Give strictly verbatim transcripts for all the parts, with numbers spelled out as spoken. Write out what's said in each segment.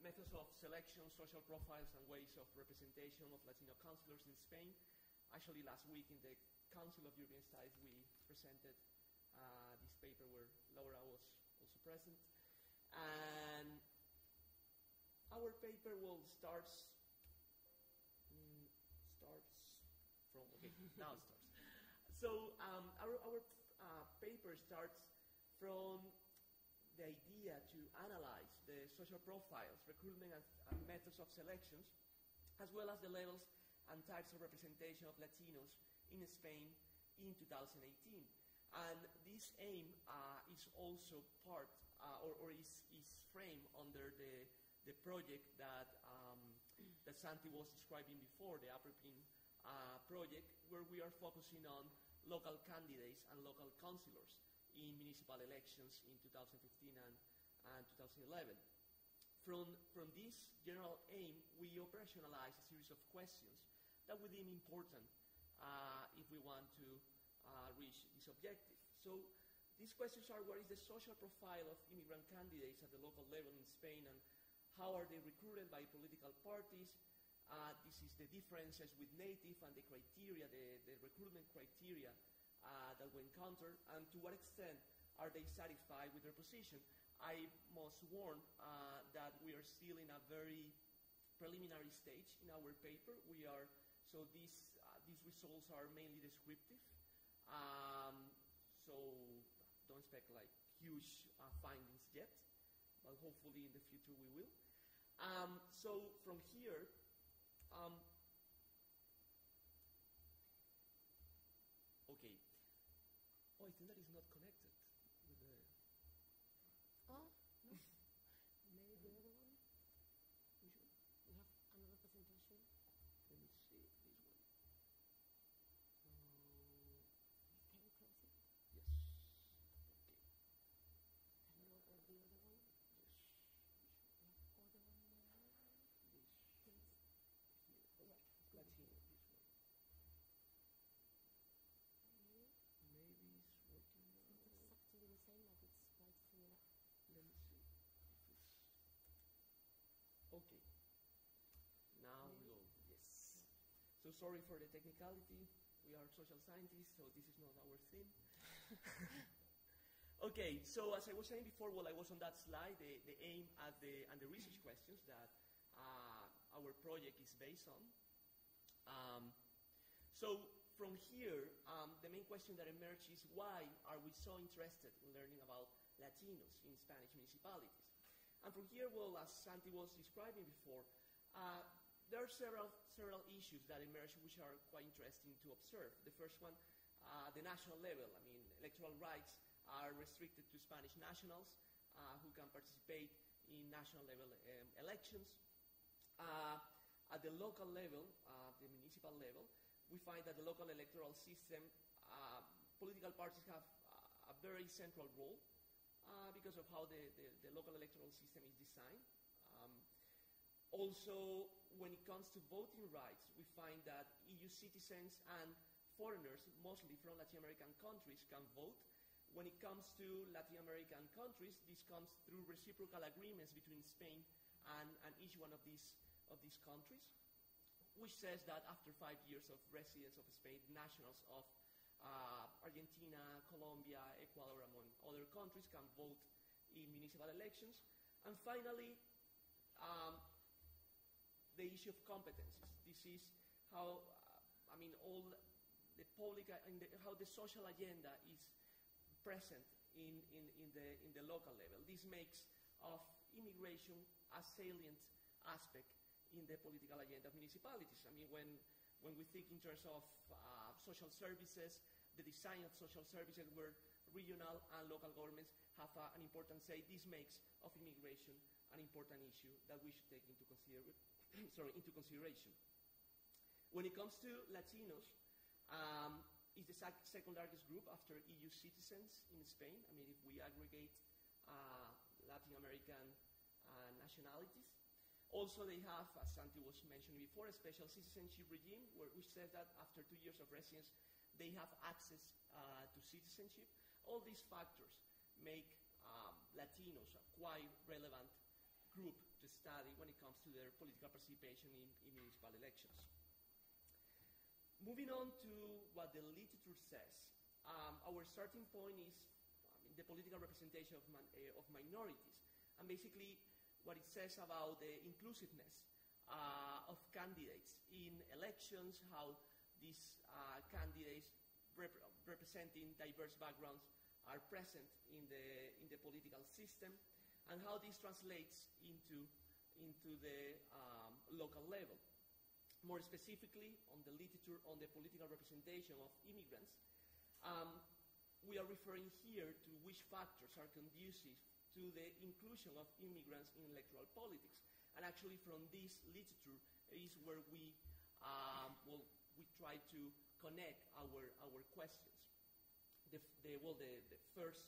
methods of selection, social profiles, and ways of representation of Latino counselors in Spain. Actually, last week in the Council of European Studies, we presented uh, this paper where Laura was also present. And our paper will starts, mm, starts from, okay, now it starts. So um, our, our uh, paper starts from the idea to analyze the social profiles, recruitment and, and methods of selections, as well as the levels and types of representation of Latinos in Spain in two thousand eighteen. And this aim uh, is also part, uh, or, or is, is framed under the, the project that, um, that Santi was describing before, the APRIPIN uh, project, where we are focusing on local candidates and local councillors in municipal elections in two thousand fifteen and, and two thousand eleven. From, from this general aim, we operationalize a series of questions that we deem important uh, if we want to uh, reach this objective. So these questions are: what is the social profile of immigrant candidates at the local level in Spain, and how are they recruited by political parties? Uh, this is the differences with native and the criteria, the, the recruitment criteria Uh, that we encounter, and to what extent are they satisfied with their position. I must warn uh, that we are still in a very preliminary stage in our paper. We are, so these, uh, these results are mainly descriptive. Um, so don't expect like huge uh, findings yet, but hopefully in the future we will. Um, so from here, um, okay. Oh, I think that is not connected with the... Oh, no. Maybe the other one? Which one? We have another presentation. Let me see, this one. Uh, Can you close it? yes. Okay. Can you open the other one? Yes. We have other one there. This. Please. Here. Yeah, Latino, good. this one. Maybe. Maybe it's working now. It's exactly the same, like it's quite similar. Let me see if it's... Okay. Now we go. Yes. So sorry for the technicality. We are social scientists, so this is not our thing. Okay, so as I was saying before, while I was on that slide, the, the aim at the, and the research questions that uh, our project is based on. Um, so from here, um, the main question that emerges is: why are we so interested in learning about Latinos in Spanish municipalities? And from here, well, as Santi was describing before, uh, there are several, several issues that emerge which are quite interesting to observe. The first one, uh, the national level. I mean, electoral rights are restricted to Spanish nationals uh, who can participate in national level um, elections. Uh, at the local level, uh, the municipal level, we find that the local electoral system, uh, political parties have uh, a very central role uh, because of how the, the, the local electoral system is designed. Um, also, when it comes to voting rights, we find that E U citizens and foreigners, mostly from Latin American countries, can vote. When it comes to Latin American countries, this comes through reciprocal agreements between Spain and, and each one of these, of these countries, which says that after five years of residence of Spain, nationals of uh, Argentina, Colombia, Ecuador, among other countries, can vote in municipal elections. And finally, um, the issue of competencies. This is how, uh, I mean, all the public, uh, in the, how the social agenda is present in, in, in, the, in the local level. This makes of immigration a salient aspect in the political agenda of municipalities. I mean, when, when we think in terms of uh, social services, the design of social services where regional and local governments have uh, an important say, this makes of immigration an important issue that we should take into, consider sorry, into consideration. When it comes to Latinos, um, is the sec second largest group after E U citizens in Spain. I mean, if we aggregate uh, Latin American uh, nationalities. Also, they have, as Santi was mentioning before, a special citizenship regime, where, which says that after two years of residence, they have access uh, to citizenship. All these factors make um, Latinos a quite relevant group to study when it comes to their political participation in, in municipal elections. Moving on to what the literature says, um, our starting point is um, the political representation of, man, uh, of minorities, and basically what it says about the inclusiveness uh, of candidates in elections, how these uh, candidates rep representing diverse backgrounds are present in the, in the political system, and how this translates into, into the um, local level. More specifically, on the literature on the political representation of immigrants, um, we are referring here to which factors are conducive to the inclusion of immigrants in electoral politics. And actually from this literature is where we, um, well, we try to connect our, our questions. The, the, well, the, the first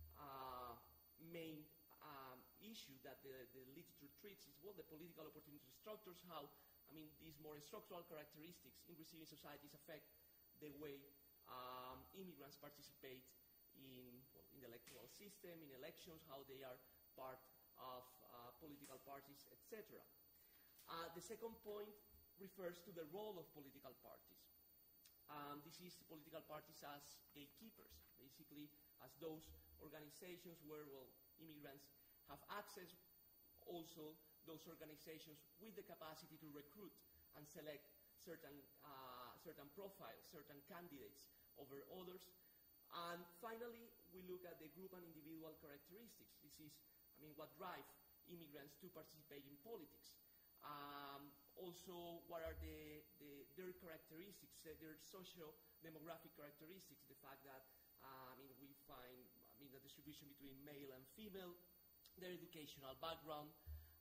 uh, main um, issue that the, the literature treats is, well, the political opportunity structures, how, I mean, these more structural characteristics in receiving societies affect the way um, immigrants participate in, well, in the electoral system, in elections, how they are part of uh, political parties, et cetera. Uh, the second point refers to the role of political parties. Um, this is political parties as gatekeepers, basically as those organizations where, well, immigrants have access, also those organizations with the capacity to recruit and select certain, uh, certain profiles, certain candidates over others. And finally, we look at the group and individual characteristics. This is, I mean, what drives immigrants to participate in politics. Um, also, what are the, the, their characteristics, uh, their socio-demographic characteristics, the fact that, uh, I mean, we find, I mean, the distribution between male and female, their educational background,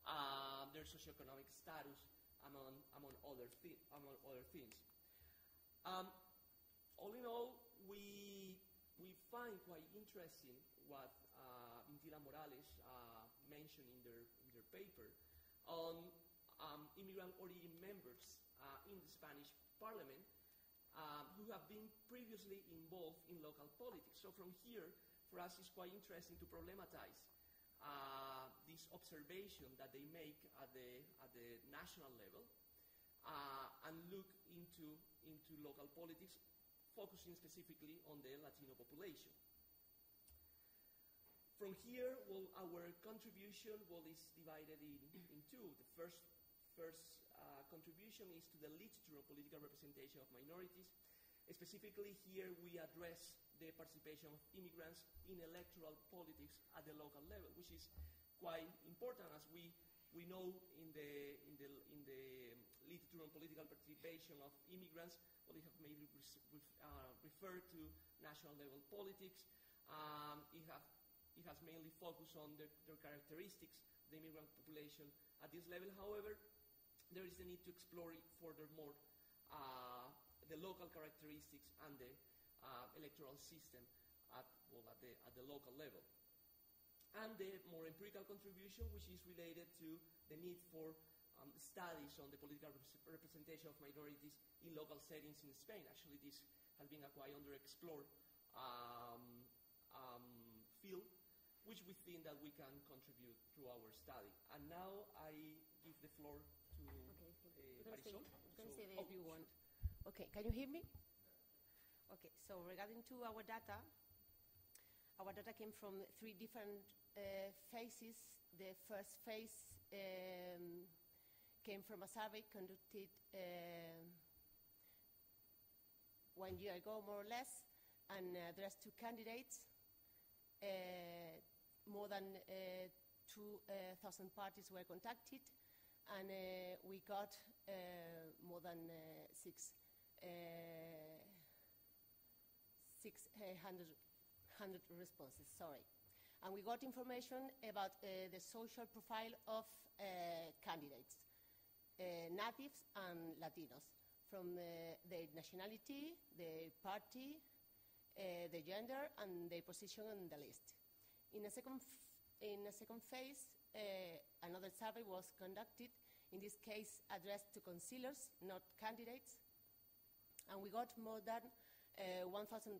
uh, their socioeconomic status, among, among, other, thi among other things. Um, all in all, we, we find quite interesting what uh, Intila Morales uh, mentioned in their, in their paper on Um, immigrant origin members uh, in the Spanish parliament um, who have been previously involved in local politics. So from here, for us, it's quite interesting to problematize uh, this observation that they make at the, at the national level uh, and look into, into local politics, focusing specifically on the Latino population. From here, well, our contribution, well, is divided in, in two. The first First uh, contribution is to the literature on political representation of minorities. Specifically here, we address the participation of immigrants in electoral politics at the local level, which is quite important, as we, we know in the, in, the, in the literature on political participation of immigrants, well, it have mainly re uh, referred to national level politics. Um, it, have, it has mainly focused on the, their characteristics, the immigrant population at this level. However, there is the need to explore it furthermore, uh, the local characteristics and the uh, electoral system at, well, at, the, at the local level. And the more empirical contribution, which is related to the need for um, studies on the political rep representation of minorities in local settings in Spain. Actually, this has been a quite underexplored um, um, field, which we think that we can contribute through our study. And now I give the floor to okay, uh, Marisol. You can so, say oh, if you want. Okay, can you hear me? Okay, so regarding to our data, our data came from three different uh, phases. The first phase um, came from a survey conducted uh, one year ago, more or less, and uh, addressed to candidates. Uh, more than uh, two thousand parties were contacted, and uh, we got uh, more than uh, six, uh, six hundred, hundred responses, sorry. And we got information about uh, the social profile of uh, candidates, uh, natives and Latinos, from uh, their nationality, their party, uh, their gender, and their position on the list. In a second, f in a second phase, uh, another survey was conducted, in this case addressed to concealers, not candidates, and we got more than uh, one thousand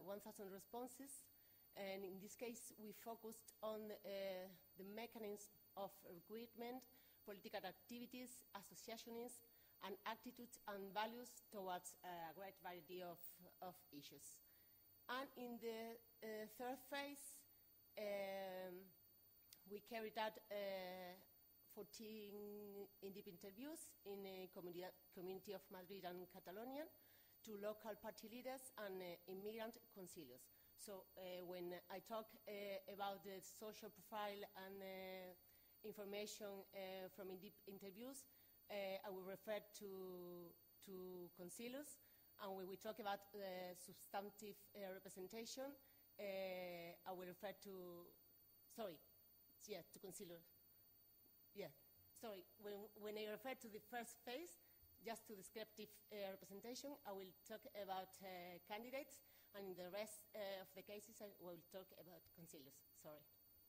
responses, and in this case we focused on uh, the mechanism of recruitment, political activities, associationism, and attitudes and values towards a great variety of, of issues. And in the uh, third phase, um, we carried out uh, fourteen in-depth interviews in a communi community of Madrid and Catalonia to local party leaders and uh, immigrant concilios. So uh, when I talk uh, about the social profile and uh, information uh, from in-depth interviews, uh, I will refer to, to concilios, and when we talk about uh, substantive uh, representation, uh, I will refer to, sorry, yeah, to concilios. Yeah, sorry, when, when I refer to the first phase, just to descriptive uh, representation, I will talk about uh, candidates, and in the rest uh, of the cases, I will talk about concilios. Sorry.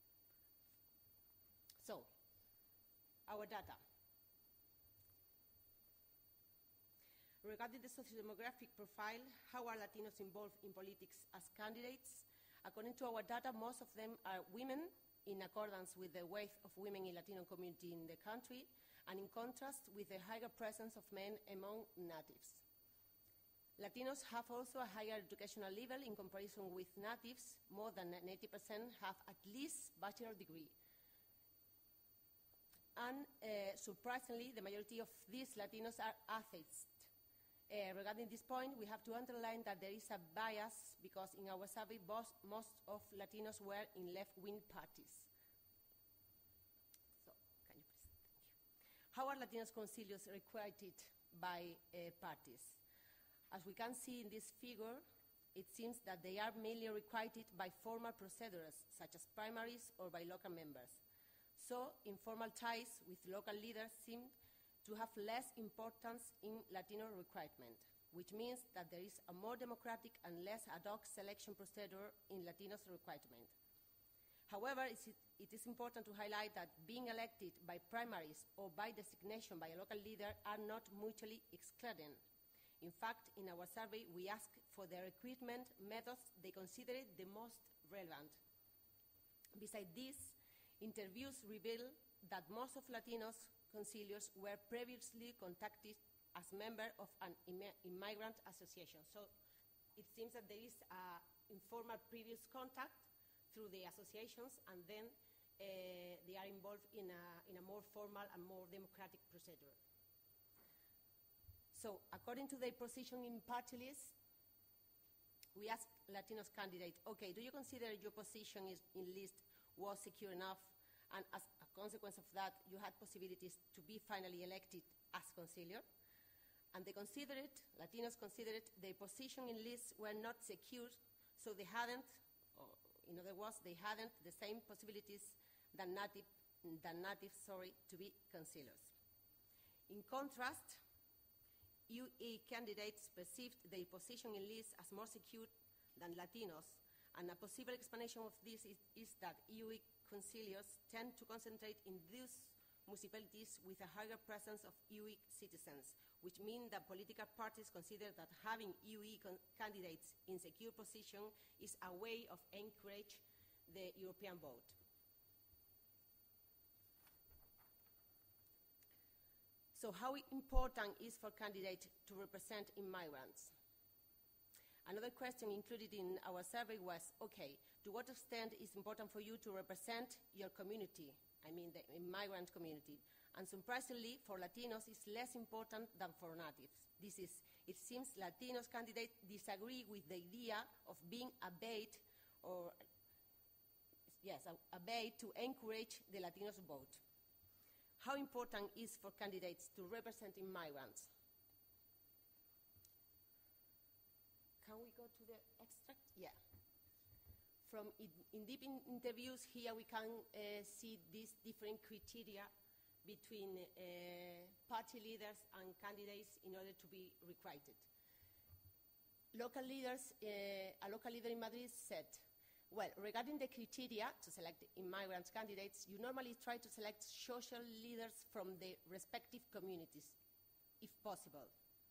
So, our data. Regarding the socio-demographic profile, how are Latinos involved in politics as candidates? According to our data, most of them are women, in accordance with the weight of women in Latino community in the country, and in contrast with the higher presence of men among natives. Latinos have also a higher educational level in comparison with natives. More than eighty percent have at least bachelor degree. And uh, surprisingly, the majority of these Latinos are atheists. Uh, regarding this point, we have to underline that there is a bias because in our survey, most, most of Latinos were in left-wing parties. So, can you please, thank you. How are Latinos concilios requited by uh, parties? As we can see in this figure, it seems that they are mainly requited by formal procedures, such as primaries or by local members. So, informal ties with local leaders seem to have less importance in Latino recruitment, which means that there is a more democratic and less ad hoc selection procedure in Latinos recruitment. However, it is important to highlight that being elected by primaries or by designation by a local leader are not mutually excluding. In fact, in our survey, we asked for the recruitment methods they considered the most relevant. Besides this, interviews reveal that most of Latinos concilios were previously contacted as members of an Im immigrant association. So it seems that there is an informal previous contact through the associations, and then uh, they are involved in a, in a more formal and more democratic procedure. So according to their position in party list, we asked Latinos candidate, okay, do you consider your position is in list was secure enough, and as a consequence of that, you had possibilities to be finally elected as conciliar? And they considered, Latinos considered their position in lists were not secure, so they hadn't, or in other words, they hadn't the same possibilities than native, than natives, sorry, to be conciliars. In contrast, U E candidates perceived their position in lists as more secure than Latinos, and a possible explanation of this is, is that U E conciliars tend to concentrate in those municipalities with a higher presence of U E citizens, which means that political parties consider that having U E candidates in secure position is a way of encourage the European vote. So how important is for candidates to represent immigrants? Another question included in our survey was, okay, to what extent is important for you to represent your community, I mean the immigrant community? And surprisingly, for Latinos, it's less important than for natives. This is, it seems Latinos candidates disagree with the idea of being a bait, or yes, a, a bait to encourage the Latinos vote. How important is for candidates to represent immigrants? Can we go to the extract? Yeah. From in-depth in interviews here, we can uh, see these different criteria between uh, party leaders and candidates in order to be recruited. Local leaders, uh, a local leader in Madrid said, well, regarding the criteria to select immigrant candidates, you normally try to select social leaders from the respective communities, if possible.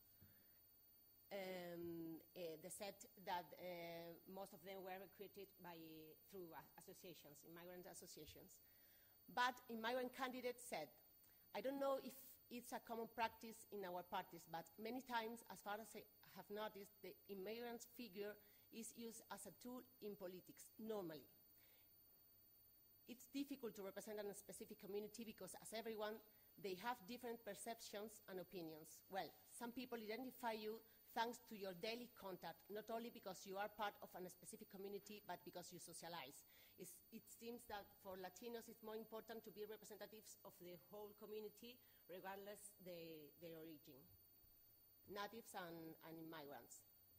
Um, uh, they said that uh, most of them were recruited by, uh, through uh, associations, immigrant associations. But immigrant candidates said, I don't know if it's a common practice in our parties, but many times, as far as I have noticed, the immigrant figure is used as a tool in politics, normally. It's difficult to represent a specific community because, as everyone, they have different perceptions and opinions. Well, some people identify you thanks to your daily contact, not only because you are part of a specific community, but because you socialize. It's, it seems that for Latinos, it's more important to be representatives of the whole community, regardless the, their origin, natives and, and immigrants.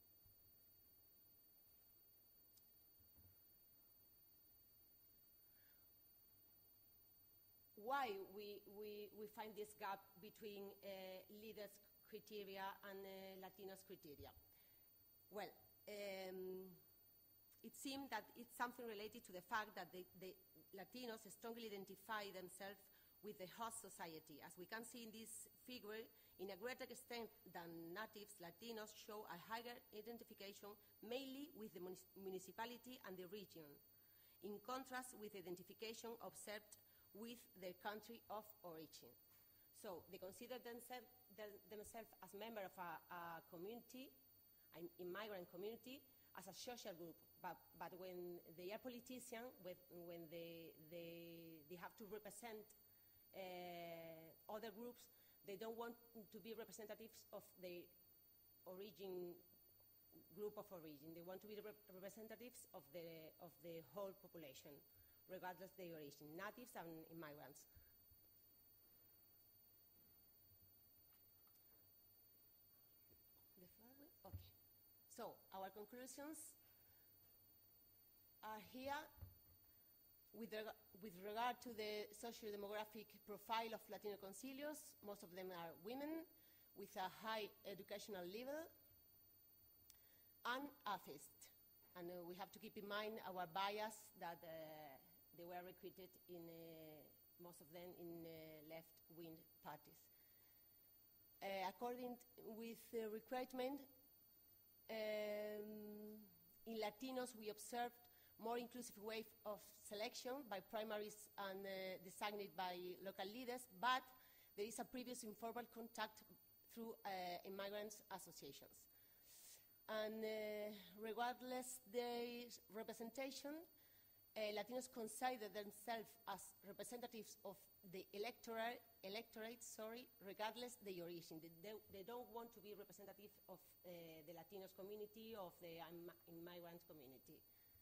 Why we, we, we find this gap between uh, leaders' criteria and uh, Latinos' criteria? Well, um, it seems that it's something related to the fact that the, the Latinos strongly identify themselves with the host society. As we can see in this figure, in a greater extent than natives, Latinos show a higher identification mainly with the municipality and the region, in contrast with identification observed with their country of origin. So they consider themselves themselves as member of a, a community, an immigrant community, as a social group. But, but when they are politicians, when, when they, they, they have to represent uh, other groups, they don't want to be representatives of the origin, group of origin. They want to be rep representatives of the, of the whole population, regardless of their origin, natives and immigrants. The floor, okay. So our conclusions are here. With, reg with regard to the socio-demographic profile of Latino concilios, most of them are women with a high educational level and atheist. And uh, we have to keep in mind our bias that uh, they were recruited in, uh, most of them in uh, left-wing parties. Uh, according with the recruitment, um, in Latinos we observed more inclusive wave of selection by primaries and uh, designated by local leaders, but there is a previous informal contact through uh, immigrants associations. And uh, regardless their representation, uh, Latinos consider themselves as representatives of the electorate, electorate sorry, regardless their origin. They, they, they don't want to be representative of uh, the Latinos community, of the um, immigrant community.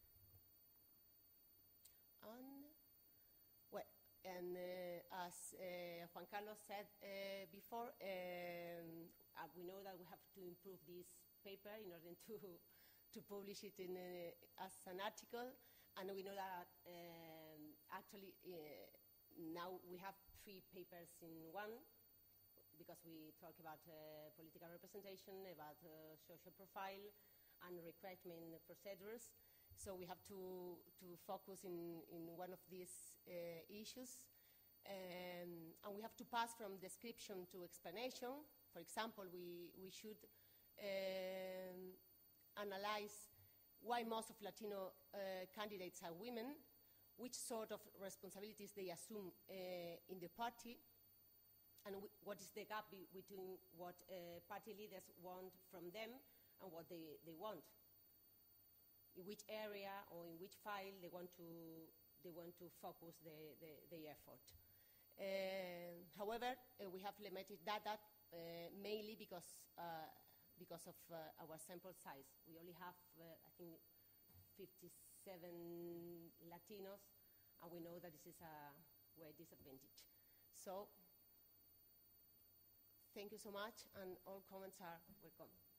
And, well, and uh, as uh, Juan Carlos said uh, before, um, uh, we know that we have to improve this paper in order to, to publish it in a, as an article, and we know that um, actually uh, now we have three papers in one, because we talk about uh, political representation, about uh, social profile, and recruitment procedures. So we have to, to focus in, in one of these uh, issues. Um, and we have to pass from description to explanation. For example, we, we should um, analyze why most of Latino uh, candidates are women, which sort of responsibilities they assume uh, in the party, and what is the gap be between what uh, party leaders want from them and what they, they want. In which area or in which file they want to, they want to focus the, the, the effort. Uh, however, uh, we have limited data uh, mainly because, uh, because of uh, our sample size. We only have, uh, I think, fifty-seven Latinos, and we know that this is a great disadvantage. So, thank you so much, and all comments are welcome.